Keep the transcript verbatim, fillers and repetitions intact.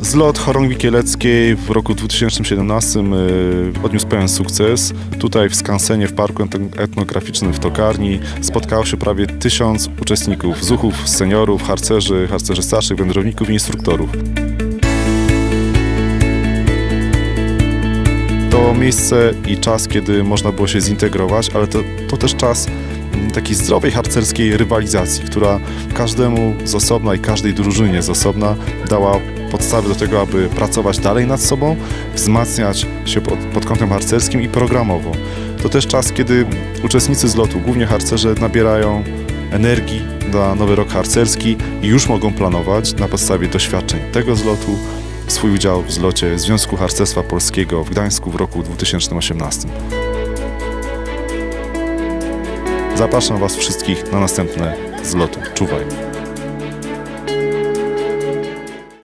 Zlot Chorągwi Kieleckiej w roku dwa tysiące siedemnastym odniósł pełen sukces. Tutaj w skansenie, w parku etnograficznym w Tokarni spotkało się prawie tysiąc uczestników, zuchów, seniorów, harcerzy, harcerzy starszych, wędrowników i instruktorów. To miejsce i czas, kiedy można było się zintegrować, ale to, to też czas takiej zdrowej harcerskiej rywalizacji, która każdemu z osobna i każdej drużynie z osobna dała podstawy do tego, aby pracować dalej nad sobą, wzmacniać się pod, pod kątem harcerskim i programowo. To też czas, kiedy uczestnicy zlotu, głównie harcerze, nabierają energii na nowy rok harcerski i już mogą planować na podstawie doświadczeń tego zlotu swój udział w zlocie Związku Harcerstwa Polskiego w Gdańsku w roku dwa tysiące osiemnastym. Zapraszam Was wszystkich na następne zloty. Czuwaj!